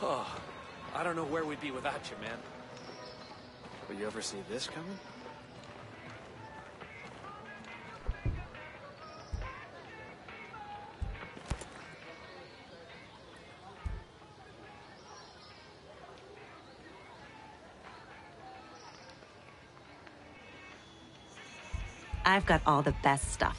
Oh, I don't know where we'd be without you, man. Will you ever see this coming? I've got all the best stuff.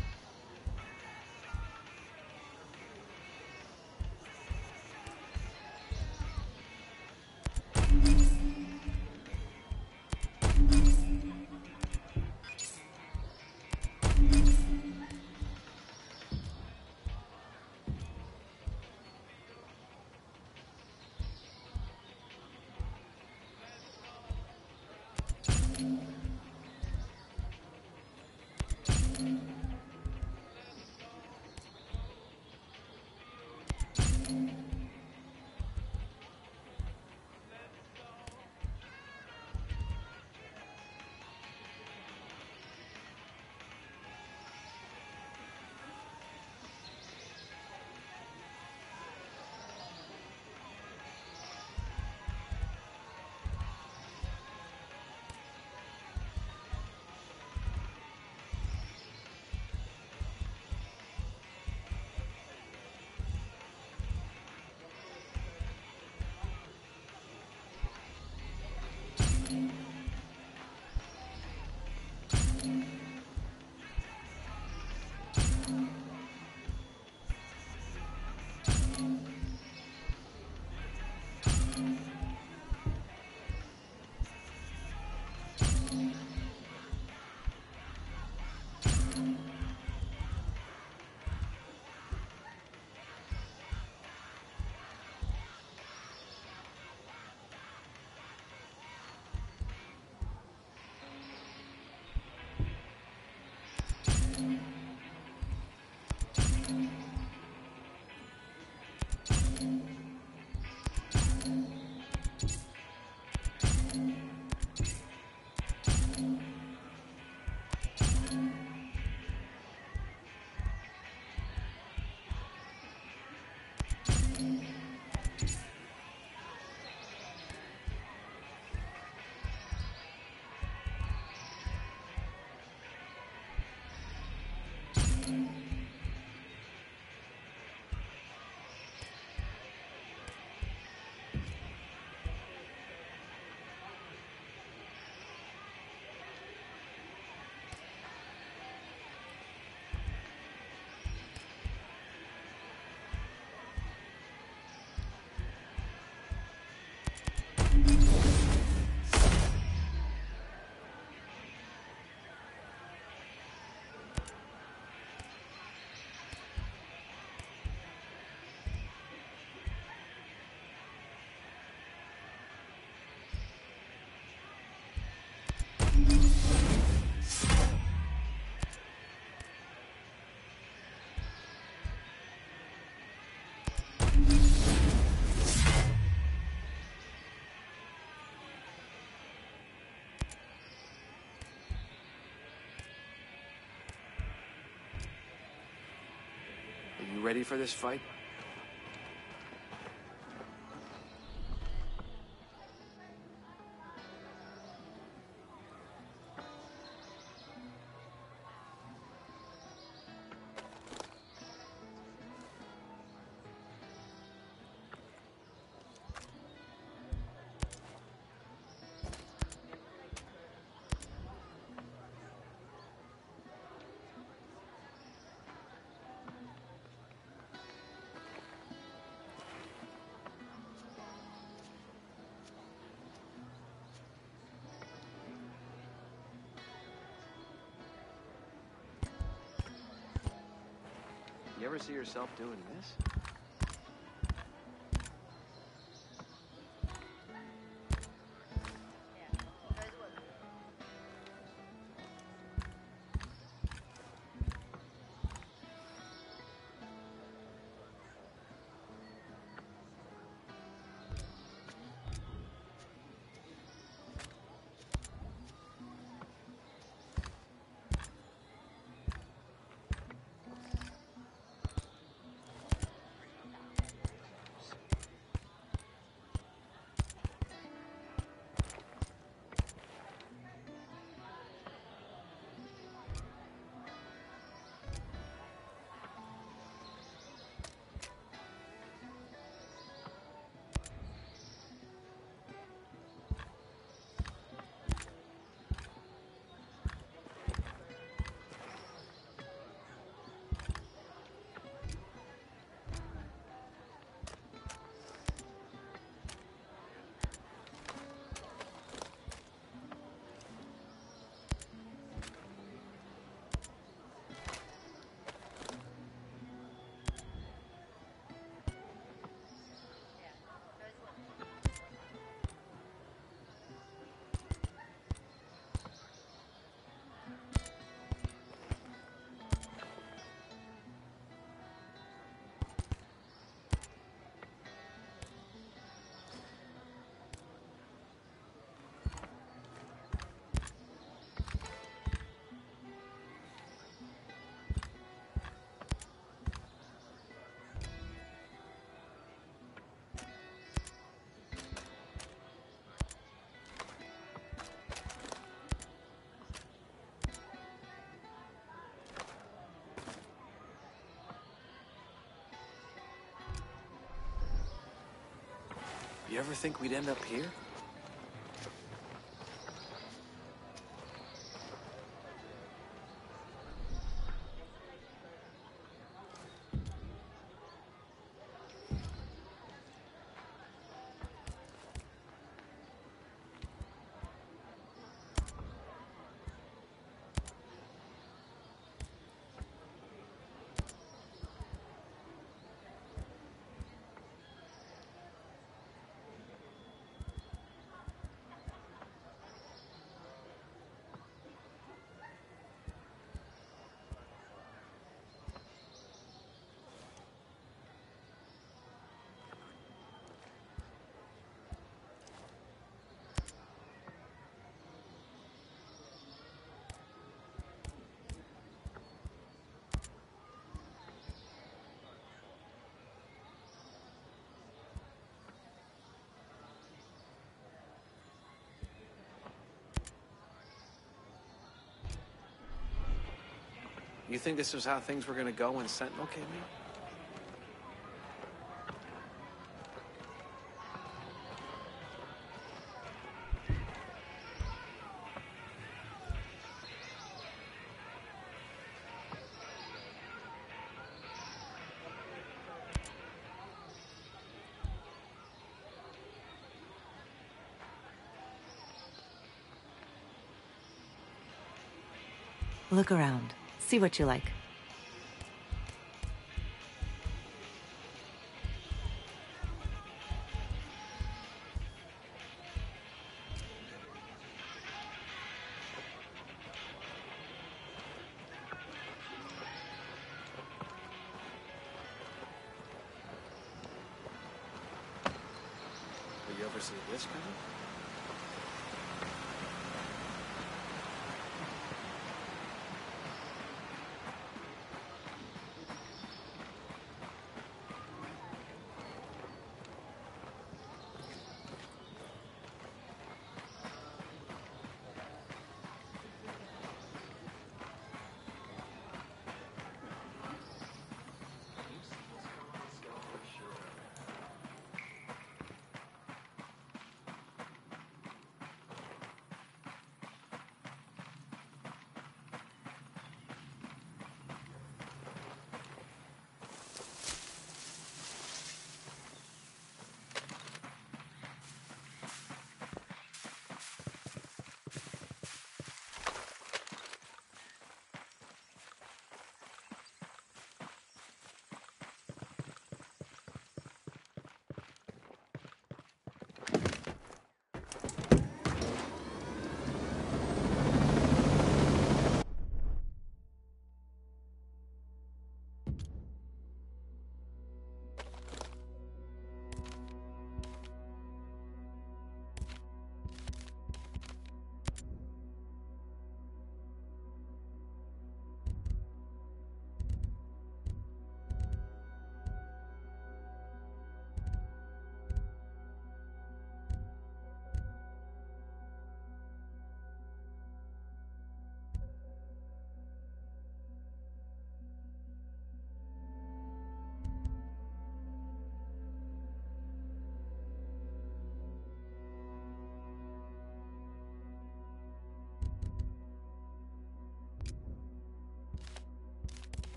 You ready for this fight? You ever see yourself doing this? You ever think we'd end up here? You think this was how things were gonna go when Sentinel came in? Look around. See what you like. Will you ever see this coming?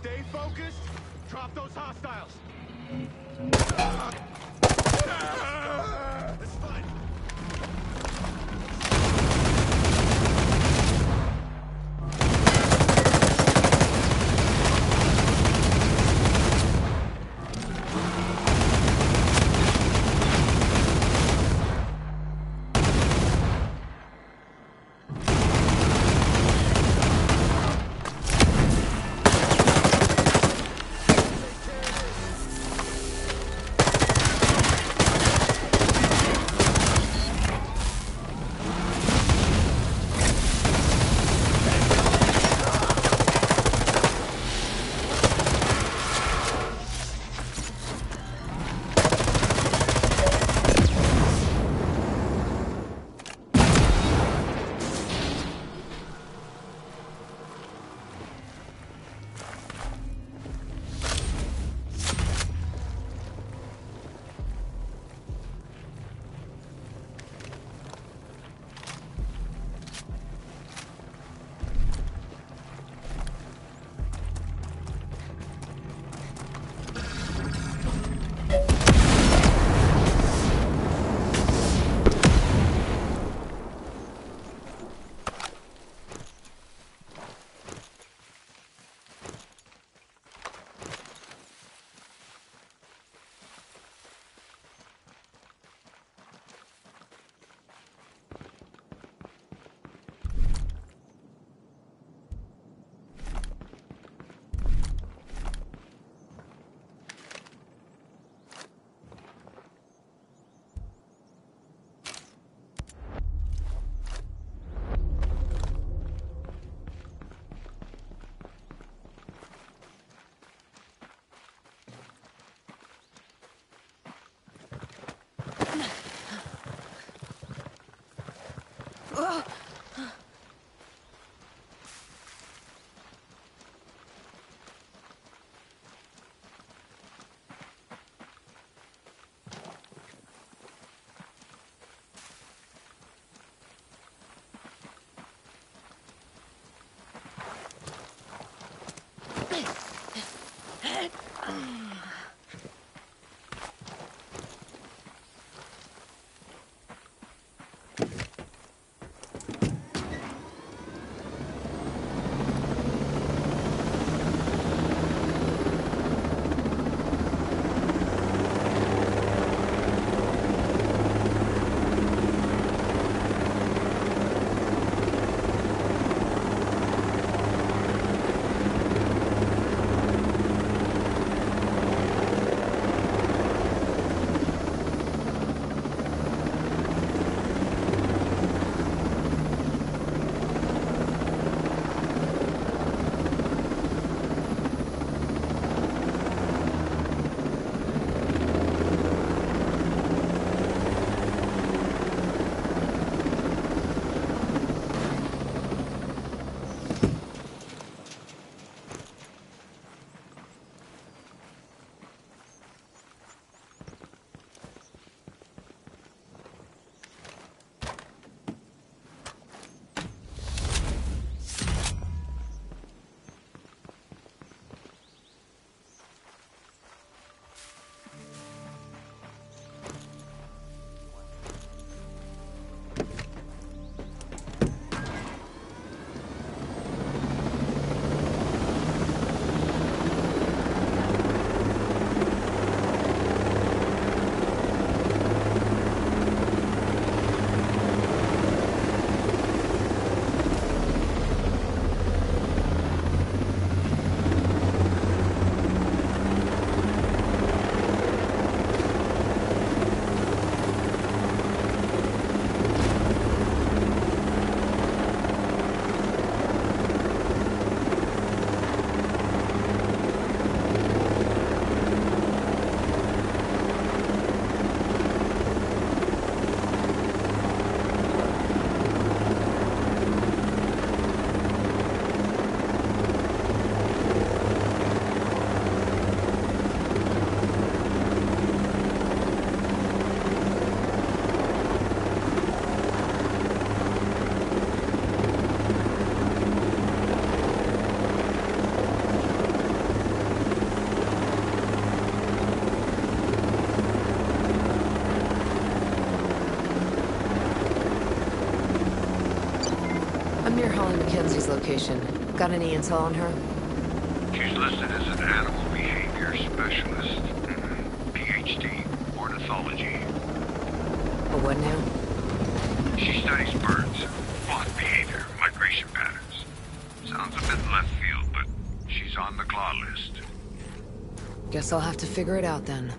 Stay focused. Drop those hostiles. It's fine. near Holly Mackenzie's location. Got any intel on her? She's listed as an animal behavior specialist. PhD, ornithology. A what now? She studies birds, flock behavior, migration patterns. Sounds a bit left field, but she's on the claw list. Guess I'll have to figure it out then.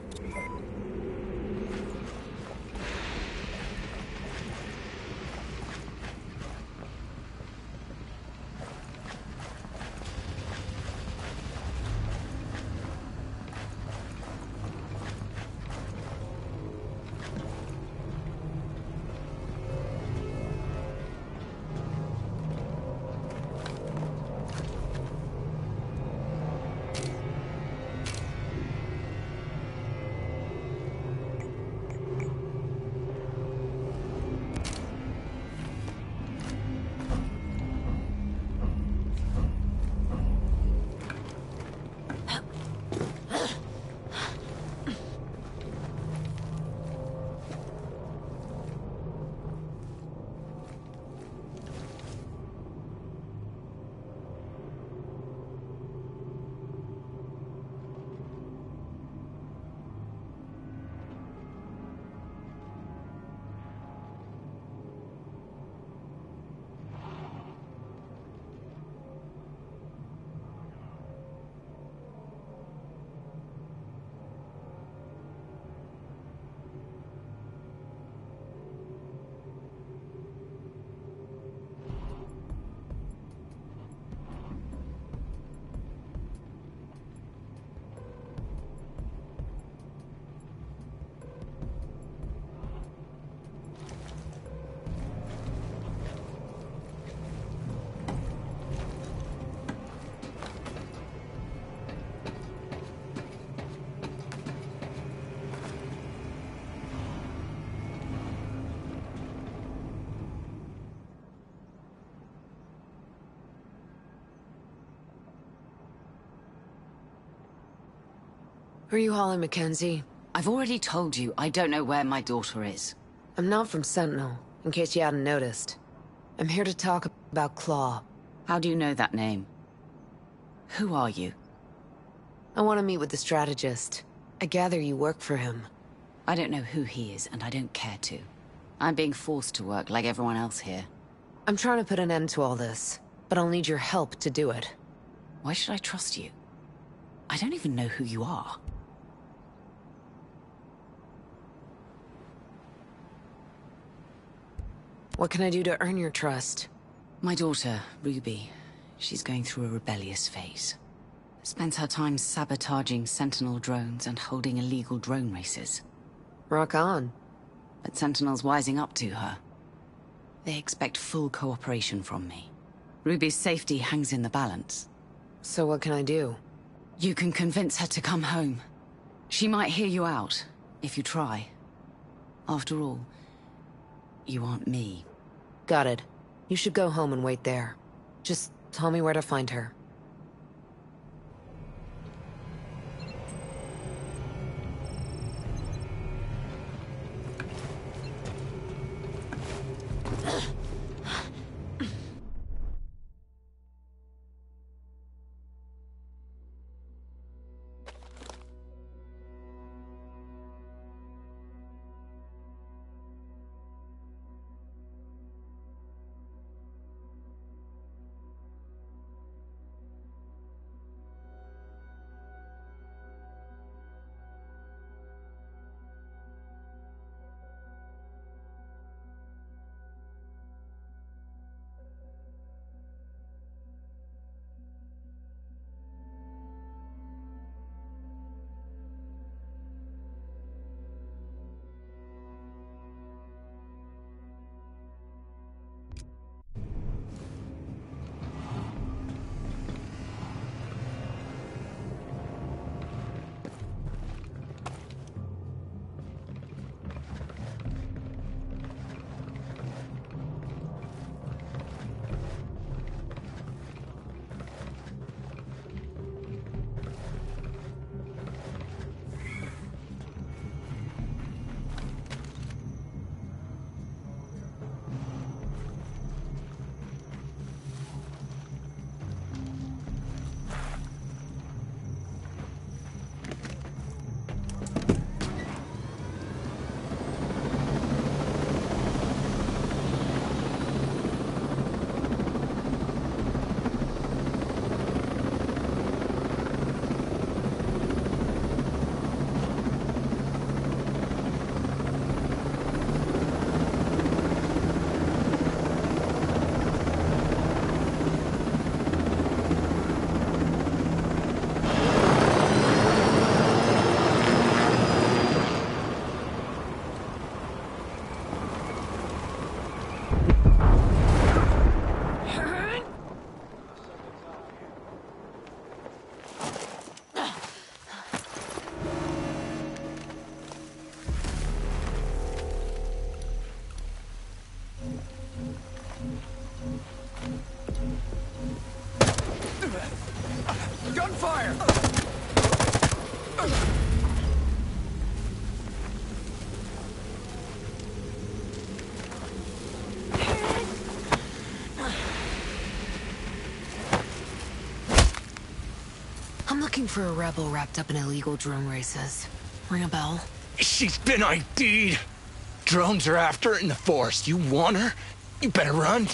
Are you Holly Mackenzie? I've already told you I don't know where my daughter is. I'm not from Sentinel, in case you hadn't noticed. I'm here to talk about Claw. How do you know that name? Who are you? I want to meet with the strategist. I gather you work for him. I don't know who he is, and I don't care to. I'm being forced to work like everyone else here. I'm trying to put an end to all this, but I'll need your help to do it. Why should I trust you? I don't even know who you are. What can I do to earn your trust? My daughter, Ruby, she's going through a rebellious phase. Spends her time sabotaging Sentinel drones and holding illegal drone races. Rock on. But Sentinel's wising up to her. They expect full cooperation from me. Ruby's safety hangs in the balance. So what can I do? You can convince her to come home. She might hear you out, if you try. After all, you aren't me. Got it. You should go home and wait there. Just tell me where to find her. fire! I'm looking for a rebel wrapped up in illegal drone races. Ring a bell? She's been ID'd. Drones are after her in the forest. You want her? You better run.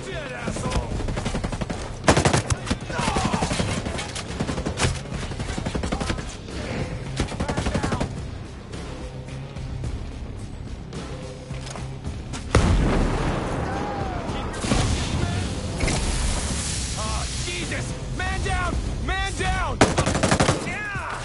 Dead asshole! Man down! Man down! Yeah!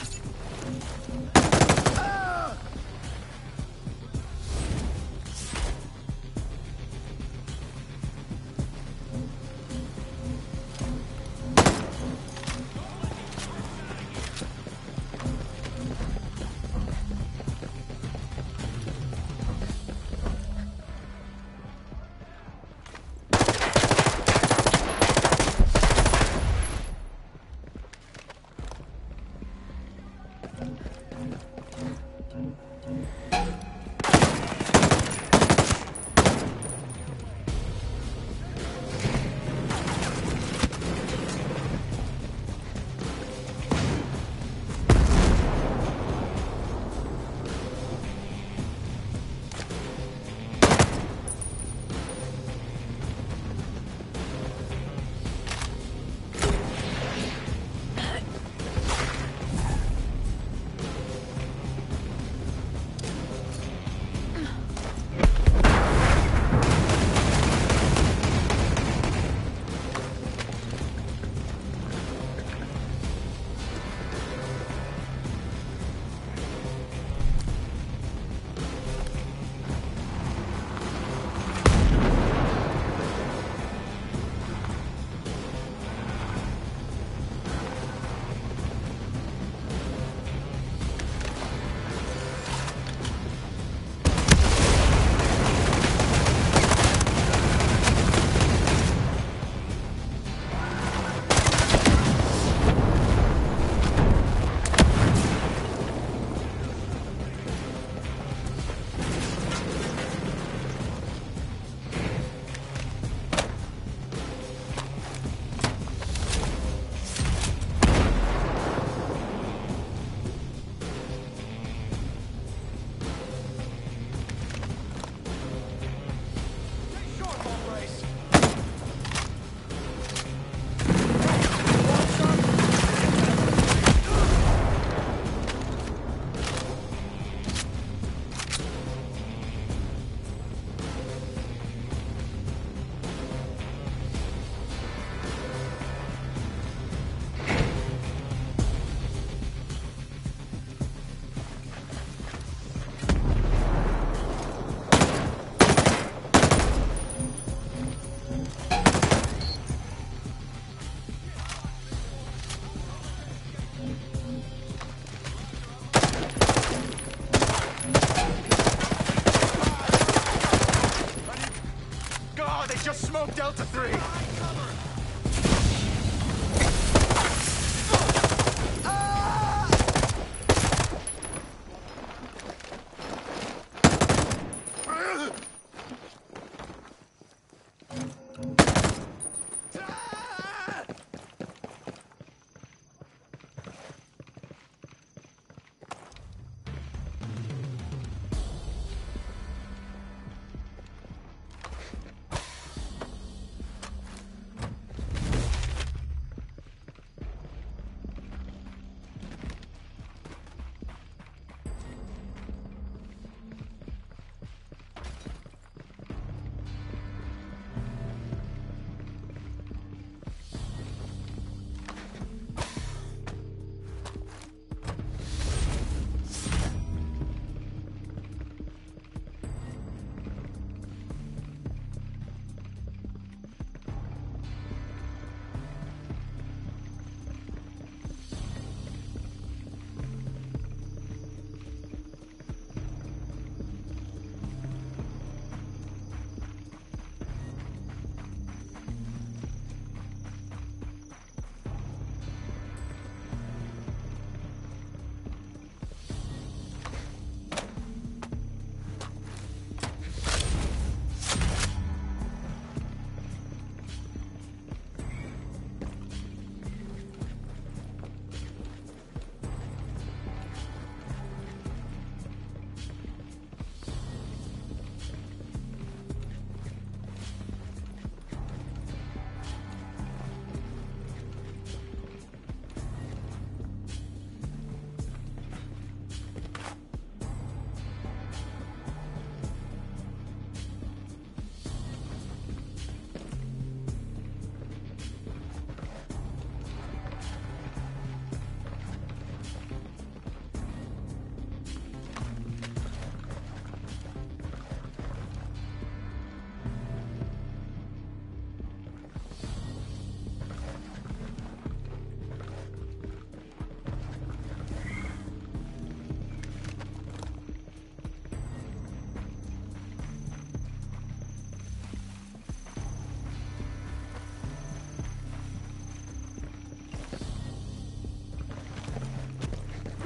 Delta 3!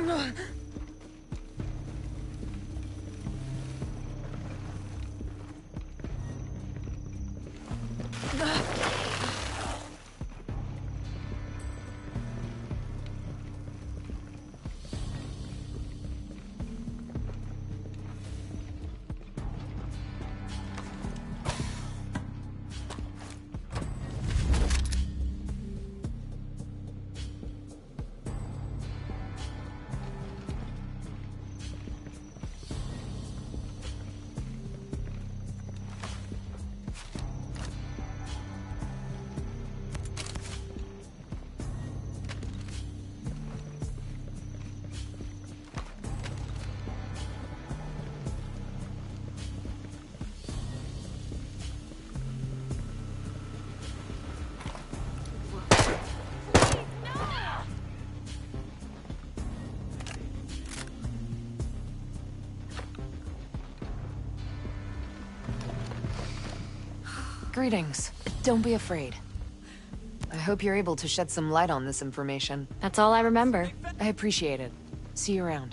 Greetings. Don't be afraid. I hope you're able to shed some light on this information. That's all I remember. I appreciate it. See you around.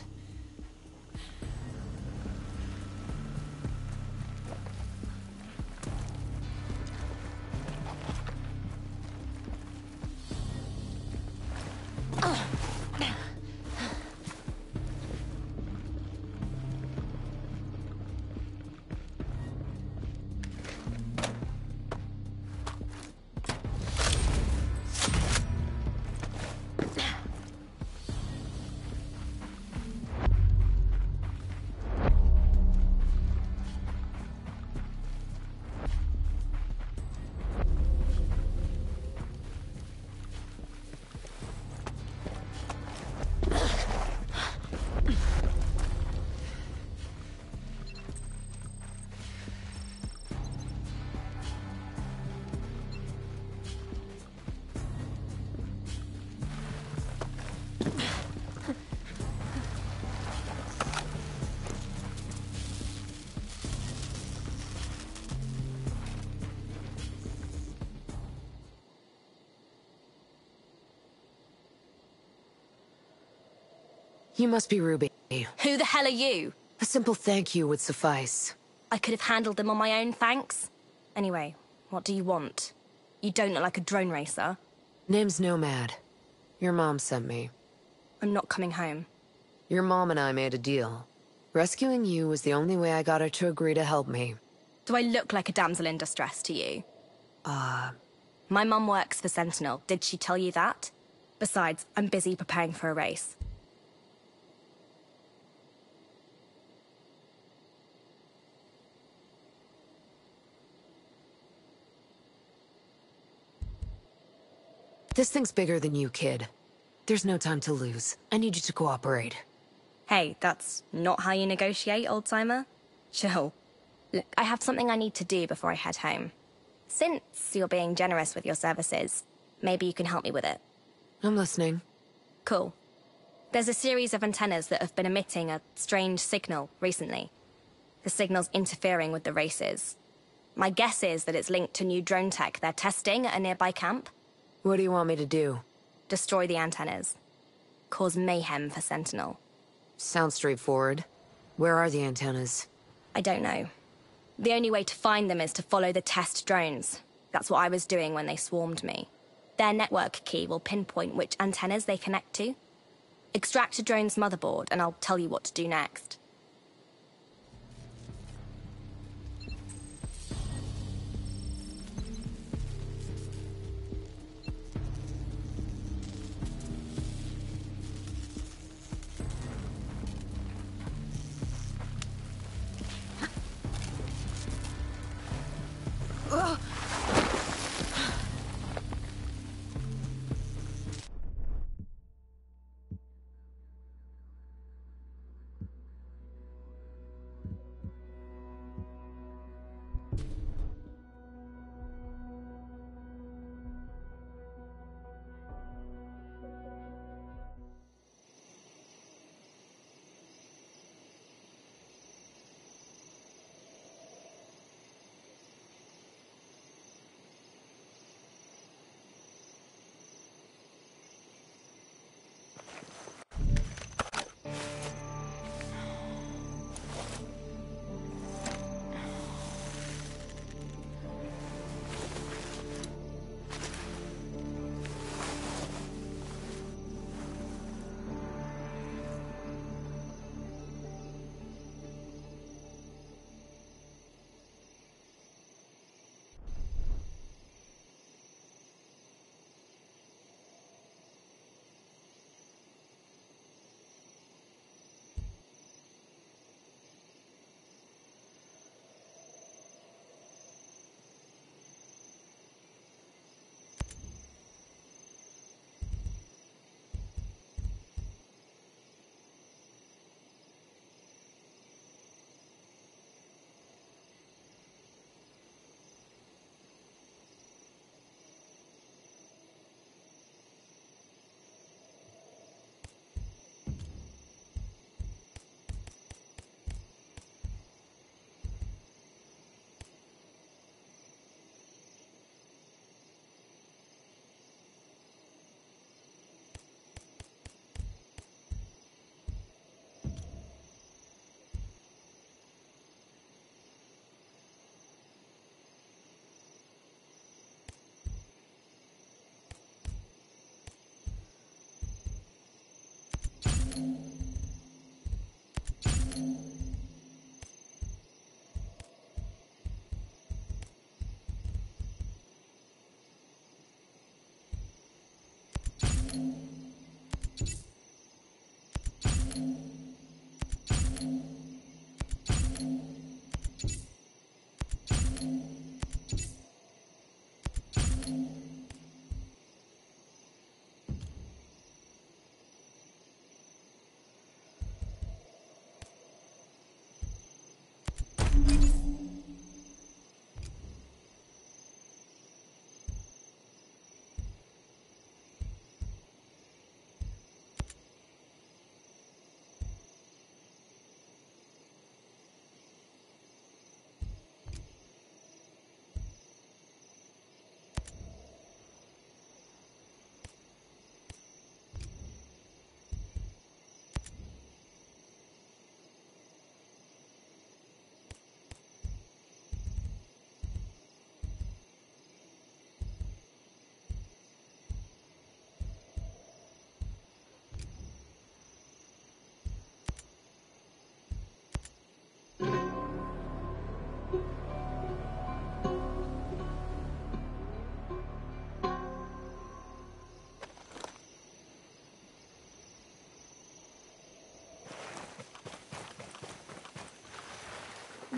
You must be Ruby. Who the hell are you? A simple thank you would suffice. I could have handled them on my own, thanks. Anyway, what do you want? You don't look like a drone racer. Name's Nomad. Your mom sent me. I'm not coming home. Your mom and I made a deal. Rescuing you was the only way I got her to agree to help me. Do I look like a damsel in distress to you? My mum works for Sentinel. Did she tell you that? Besides, I'm busy preparing for a race. This thing's bigger than you, kid. There's no time to lose. I need you to cooperate. Hey, that's not how you negotiate, old-timer. Chill. Look, I have something I need to do before I head home. Since you're being generous with your services, maybe you can help me with it. I'm listening. Cool. There's a series of antennas that have been emitting a strange signal recently. The signal's interfering with the races. My guess is that it's linked to new drone tech they're testing at a nearby camp. What do you want me to do? Destroy the antennas. Cause mayhem for Sentinel. Sounds straightforward. Where are the antennas? I don't know. The only way to find them is to follow the test drones. That's what I was doing when they swarmed me. Their network key will pinpoint which antennas they connect to. Extract a drone's motherboard and I'll tell you what to do next.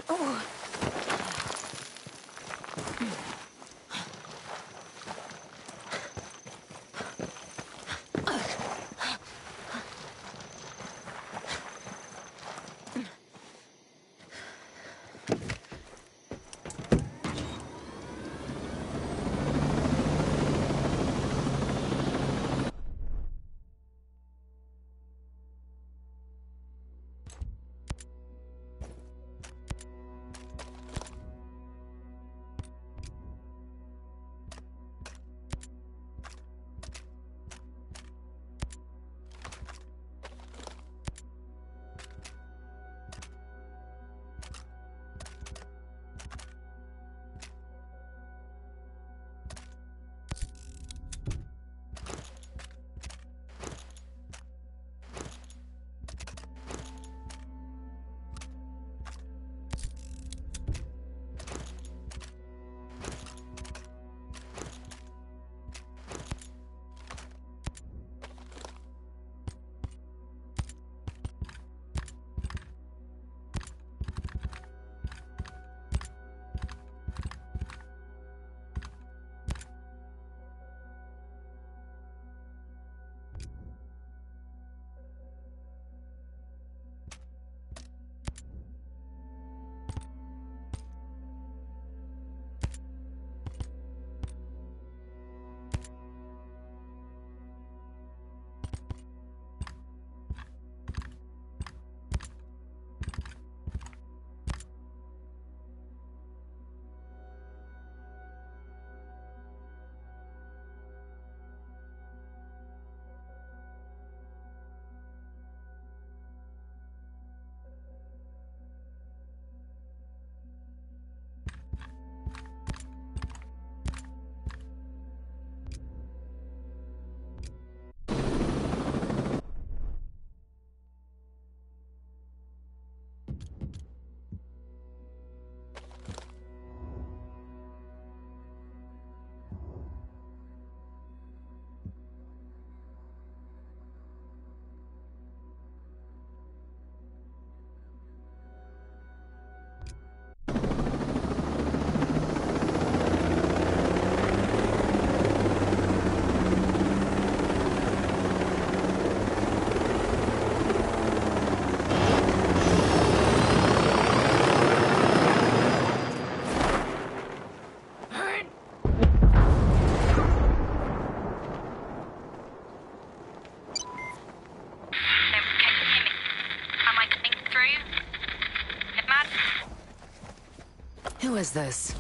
Who is this?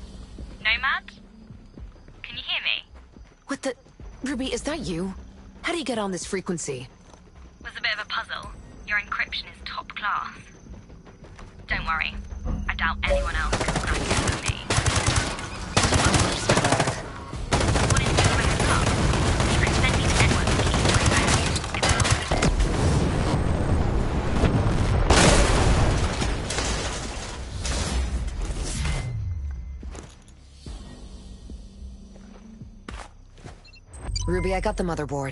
Nomad? Can you hear me? What the... Ruby, is that you? How do you get on this frequency? Was a bit of a puzzle. Your encryption is top class. Don't worry. I doubt anyone else can crack it for me. What is this for heads up? Try to send me the network key to my phone. It's locked. Ruby, I got the motherboard.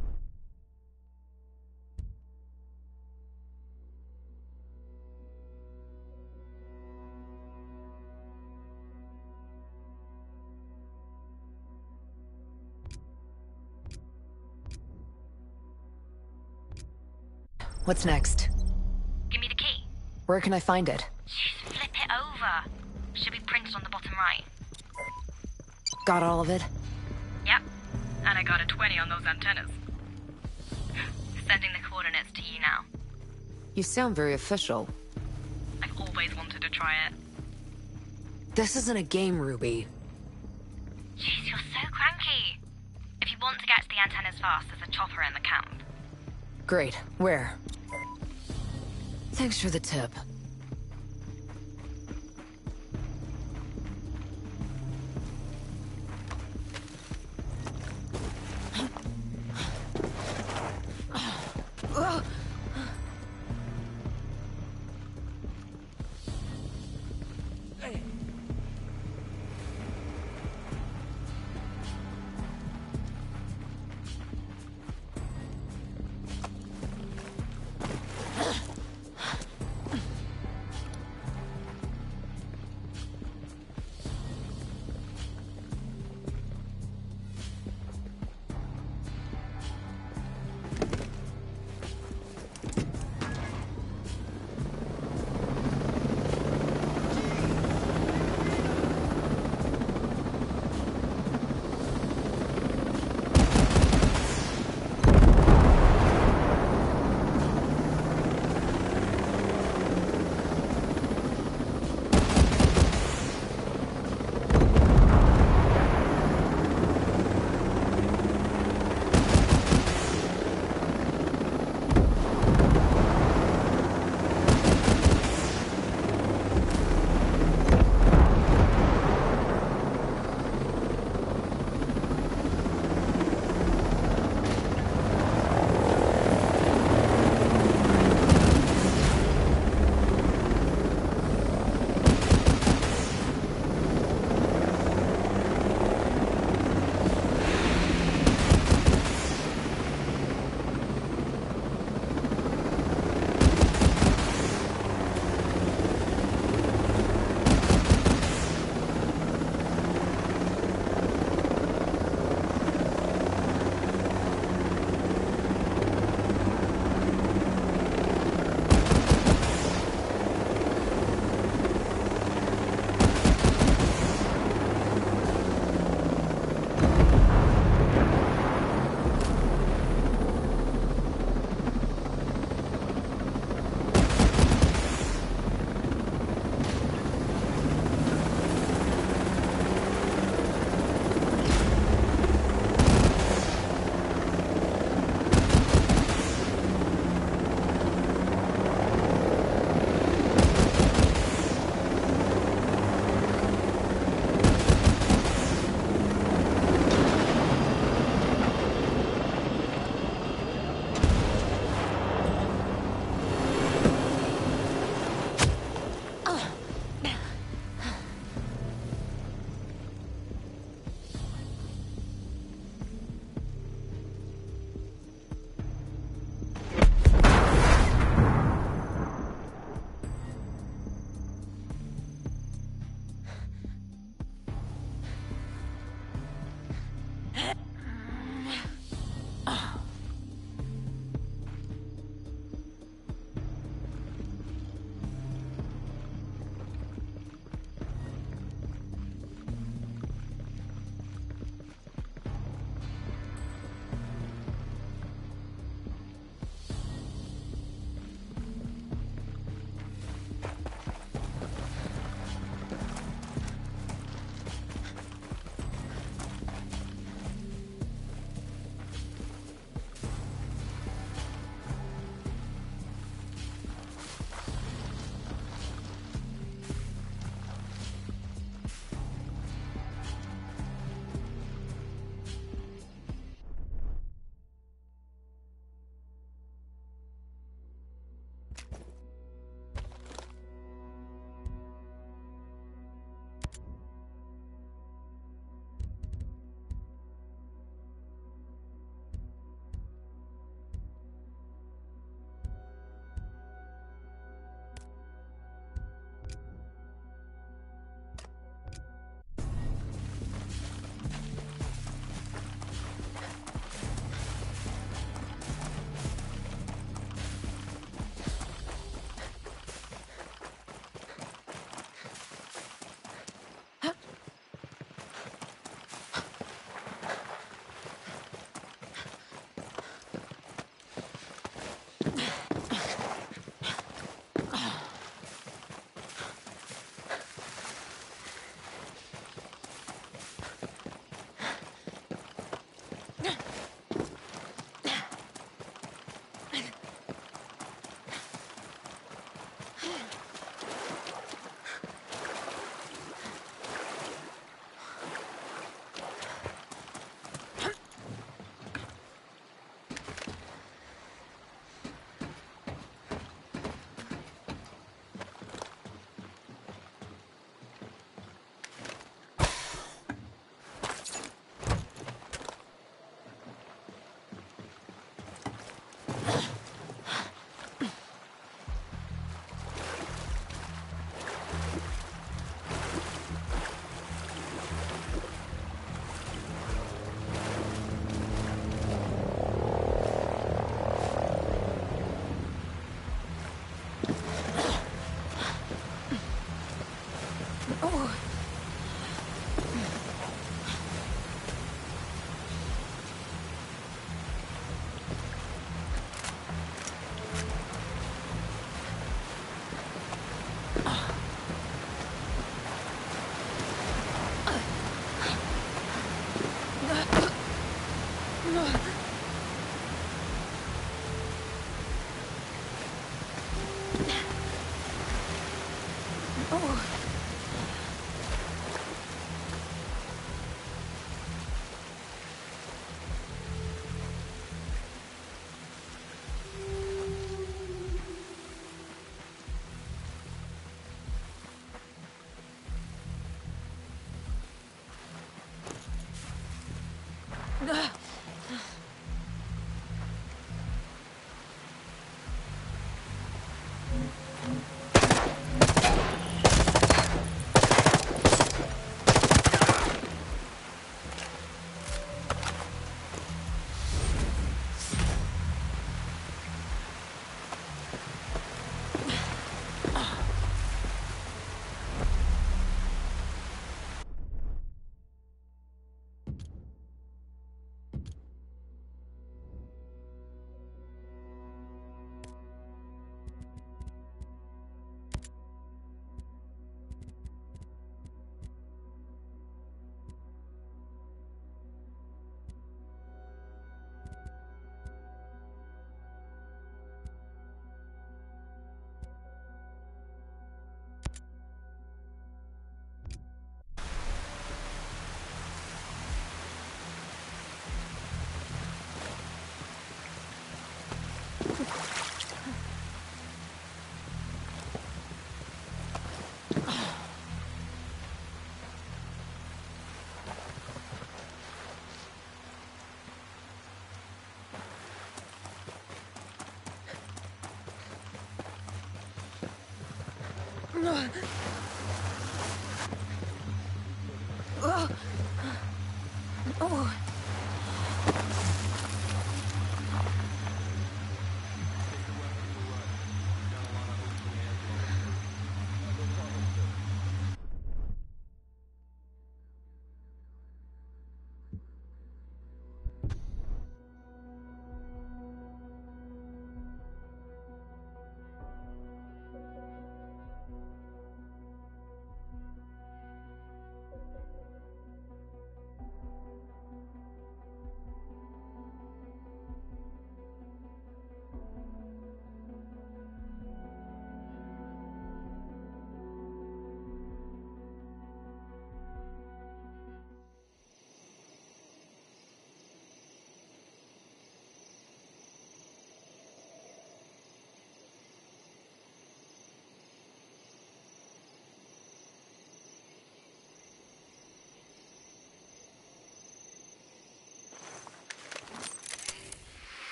What's next? Give me the key. Where can I find it? Just flip it over. Should be printed on the bottom right. Got all of it? Yep. And I got a 20 on those antennas. Sending the coordinates to you now. You sound very official. I've always wanted to try it. This isn't a game, Ruby. Jeez, you're so cranky. If you want to get to the antennas fast, there's a chopper in the camp. Great. Where? Thanks for the tip.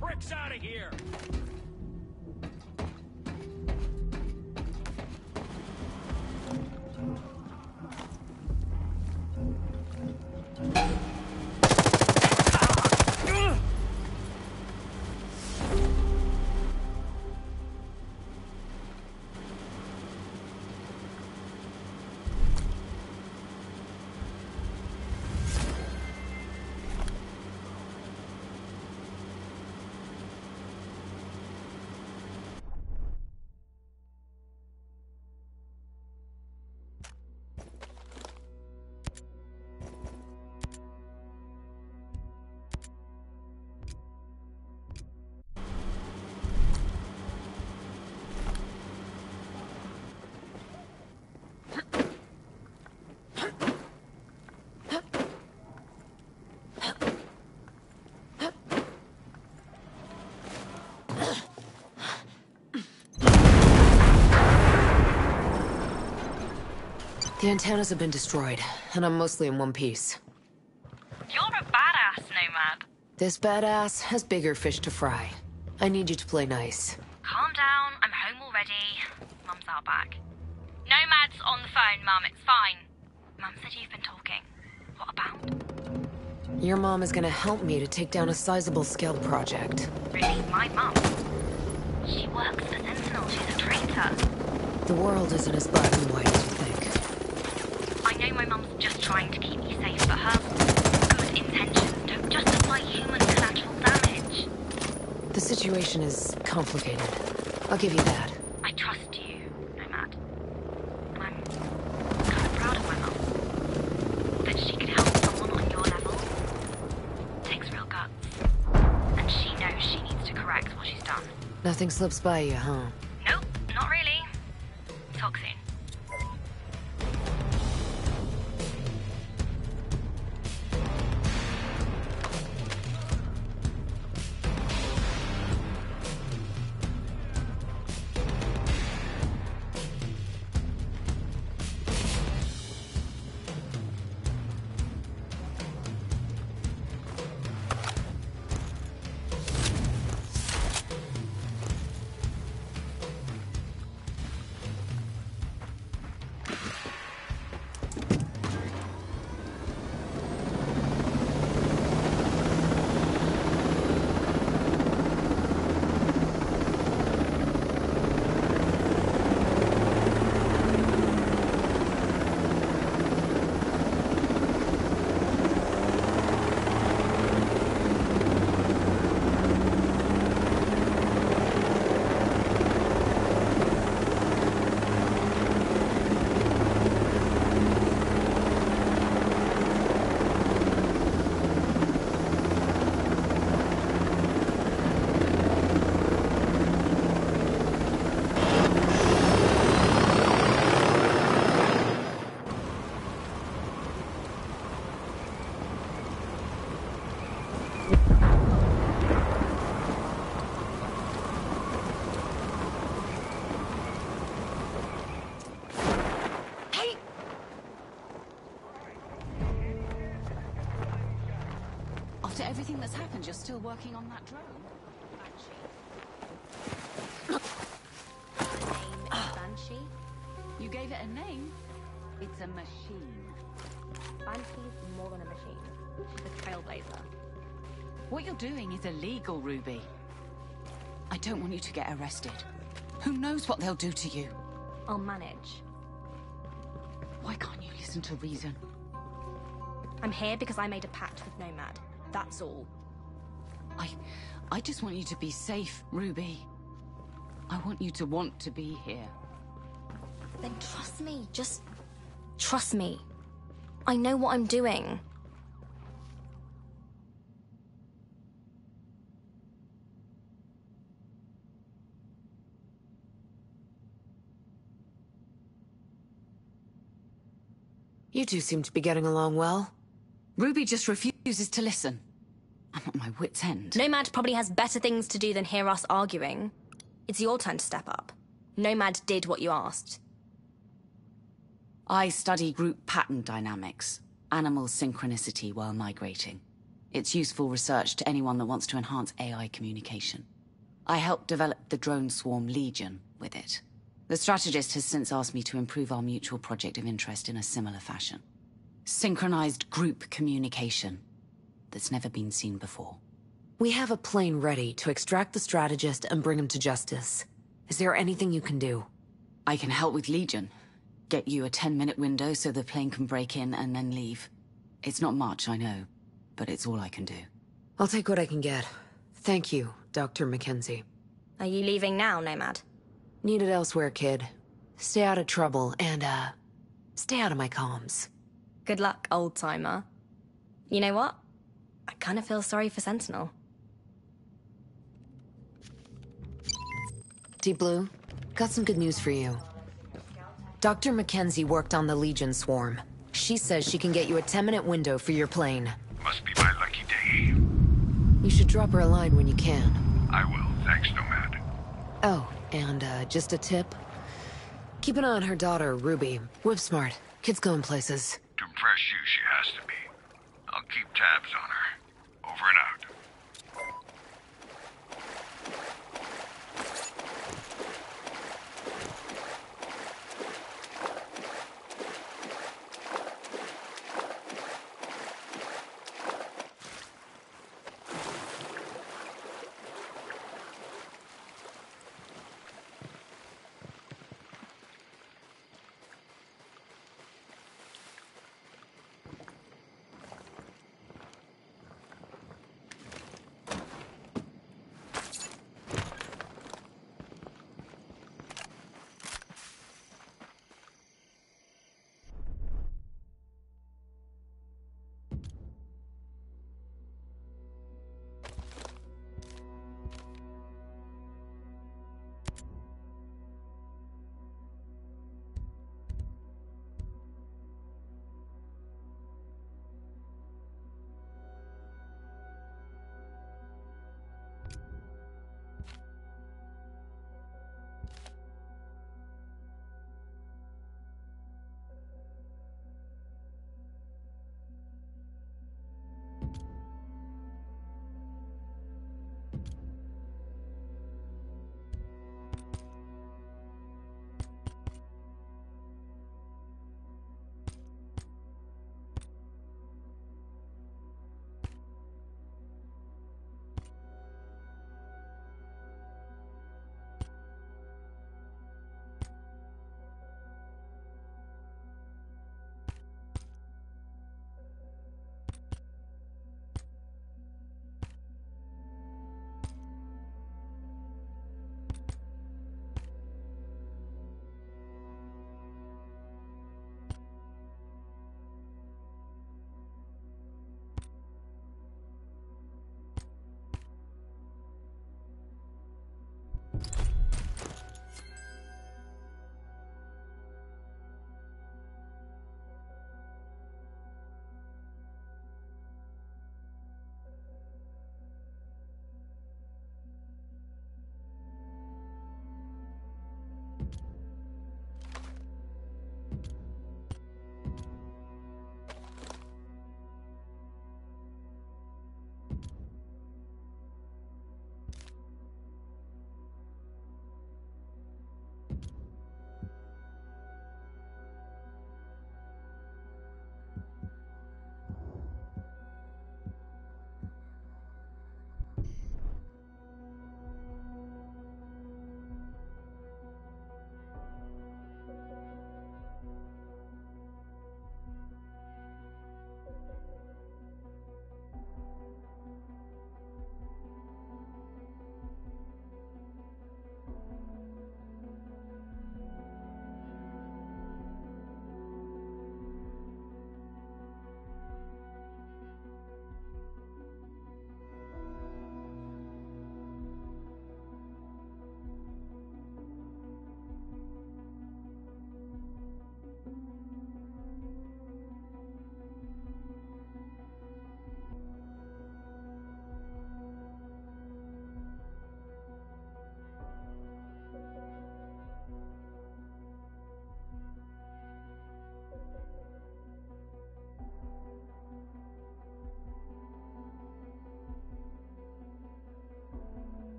pricks out of here! The antennas have been destroyed, and I'm mostly in one piece. You're a badass, Nomad. This badass has bigger fish to fry. I need you to play nice. Calm down, I'm home already. Mum's out back. Nomad's on the phone, Mum, it's fine. Mum said you've been talking. What about? Your mom is gonna help me to take down a sizable scale project. Really? My mum? She works for Sentinel, she's a traitor. The world isn't as black and white as you think. I know my mum's just trying to keep me safe, but her good intentions don't justify human collateral damage. The situation is complicated. I'll give you that. I trust you, Nomad. And I'm kind of proud of my mum. That she could help someone on your level takes real guts. And she knows she needs to correct what she's done. Nothing slips by you, huh? Nope, not really. Talk soon. After everything that's happened, you're still working on that drone? Banshee. Name is Banshee. You gave it a name? It's a machine. Banshee's more than a machine. She's a trailblazer. What you're doing is illegal, Ruby. I don't want you to get arrested. Who knows what they'll do to you? I'll manage. Why can't you listen to reason? I'm here because I made a pact with Nomad. That's all. I just want you to be safe, Ruby. I want you to want to be here. Then trust me. Just trust me. I know what I'm doing. You two seem to be getting along well. Ruby just refuses to listen. I'm at my wit's end. Nomad probably has better things to do than hear us arguing. It's your turn to step up. Nomad did what you asked. I study group pattern dynamics, animal synchronicity while migrating. It's useful research to anyone that wants to enhance AI communication. I helped develop the drone swarm Legion with it. The strategist has since asked me to improve our mutual project of interest in a similar fashion. Synchronized group communication that's never been seen before. We have a plane ready to extract the strategist and bring him to justice. Is there anything you can do? I can help with Legion. Get you a 10-minute window so the plane can break in and then leave. It's not much, I know, but it's all I can do. I'll take what I can get. Thank you, Dr. Mackenzie. Are you leaving now, Nomad? Need it elsewhere, kid. Stay out of trouble and, stay out of my comms. Good luck, old-timer. You know what? I kind of feel sorry for Sentinel. Deep Blue, got some good news for you. Dr. Mackenzie worked on the Legion swarm. She says she can get you a 10-minute window for your plane. Must be my lucky day. You should drop her a line when you can. I will, thanks, Nomad. Oh, and, just a tip. Keep an eye on her daughter, Ruby. Whip smart. Kid's going places. To impress you, she has to be. I'll keep tabs on her. Over and out.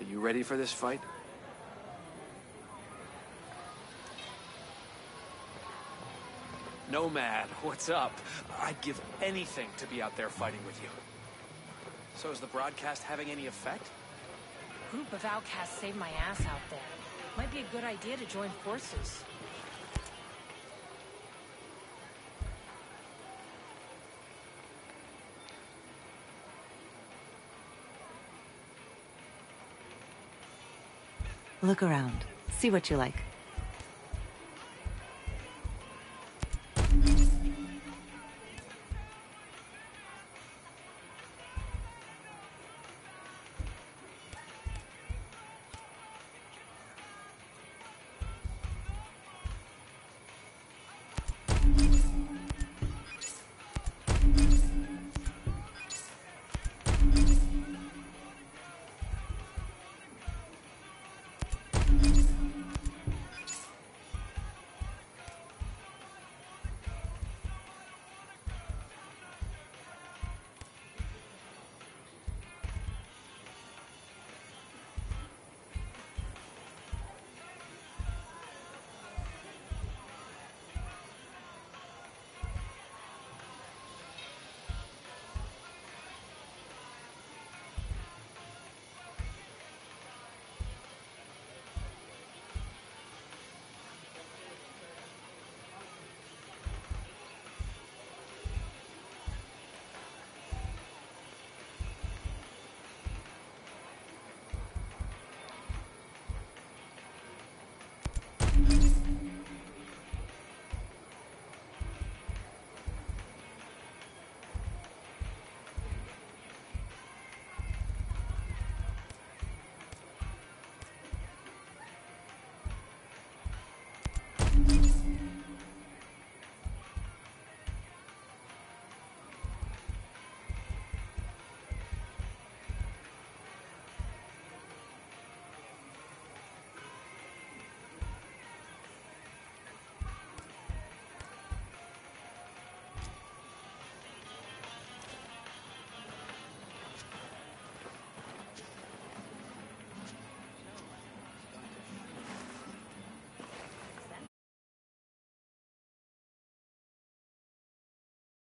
You ready for this fight? Nomad, what's up? I'd give anything to be out there fighting with you. So is the broadcast having any effect? Group of outcasts saved my ass out there. Might be a good idea to join forces. Look around. See what you like.